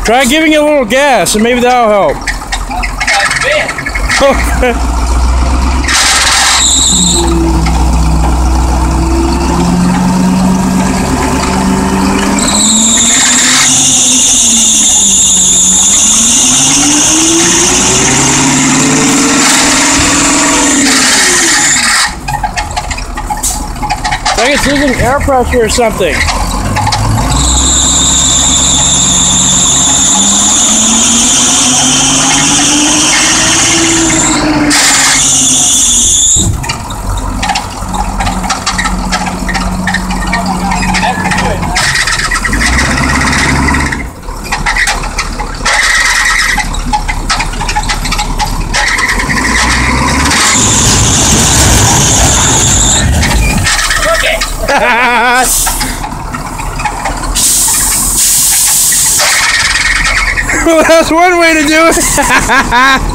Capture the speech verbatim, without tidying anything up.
Try giving it a little gas and maybe that'll help. Okay. I think it's losing air pressure or something. Well, that's one way to do it.